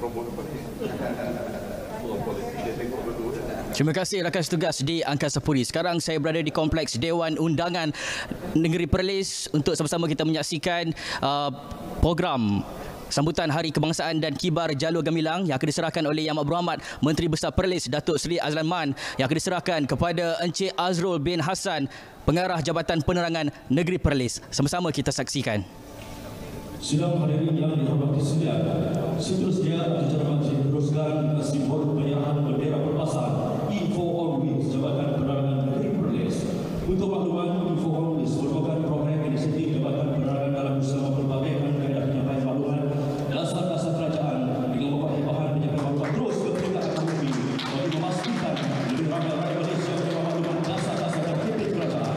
Terima kasih rakan tugas di Angkasa Puri. Sekarang saya berada di Kompleks Dewan Undangan Negeri Perlis untuk sama-sama kita menyaksikan program sambutan Hari Kebangsaan dan Kibar Jalur Gemilang yang akan diserahkan oleh Yang Amat Berhormat Menteri Besar Perlis Datuk Seri Azlan Man, yang akan diserahkan kepada Encik Azrul bin Hassan, Pengarah Jabatan Penerangan Negeri Perlis. Sama-sama kita saksikan. Sidang hadirin yang dihormati sekalian, seterusnya acara majlis meneruskan simbol penyerahan bendera berpasang Info on Wheels Jabatan Penerangan Negeri Perlis. Untuk makluman, Info on Wheels merupakan program inisiatif Jabatan Penerangan dalam usaha memperbagaikan kaedah penyampaian maklumat dasar-dasar kerajaan dengan membawa bahan penyampaian maklumat terus ke peringkat ekonomi bagi memastikan lebih ramai rakyat Malaysia menerima maklumat dasar-dasar dan kritik kerajaan.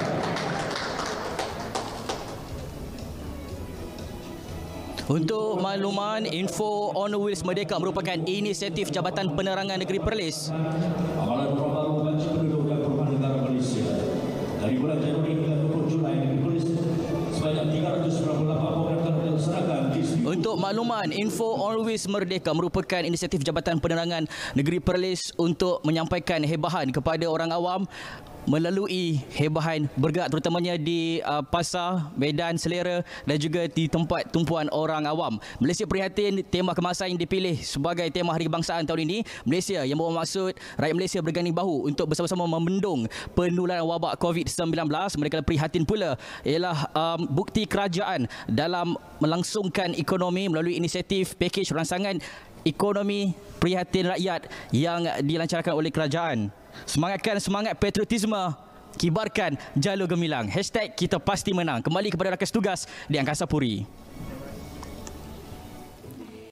Untuk makluman, Info on Wheels Merdeka merupakan inisiatif Jabatan Penerangan Negeri Perlis. Amalan baru Gaji Penduduk dan Perumahan Negara Malaysia dari bulan Januari hingga 20 Julai Negeri Perlis sebanyak 398 program telah dilaksanakan di seluruh. Untuk makluman, Info on Wheels Merdeka merupakan inisiatif Jabatan Penerangan Negeri Perlis untuk menyampaikan hebahan kepada orang awam melalui hebahan bergerak terutamanya di pasar, medan selera dan juga di tempat tumpuan orang awam. Malaysia prihatin tema kebangsaan yang dipilih sebagai tema Hari Kebangsaan tahun ini. Malaysia yang bermaksud rakyat Malaysia berganding bahu untuk bersama-sama membendung penularan wabak COVID-19. Mereka prihatin pula ialah bukti kerajaan dalam melangsungkan ekonomi melalui inisiatif pakej rancangan ekonomi prihatin rakyat yang dilancarkan oleh kerajaan. Semangatkan semangat patriotisme, kibarkan jalur gemilang. #kita pasti menang. Kembali kepada rakan tugas di Angkasa Puri.